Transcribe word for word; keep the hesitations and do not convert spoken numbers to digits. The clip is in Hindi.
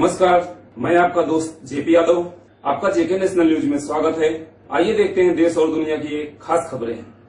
नमस्कार, मैं आपका दोस्त जेपी यादव। आपका जेके नेशनल न्यूज में स्वागत है। आइए देखते हैं देश और दुनिया की एक खास खबरें।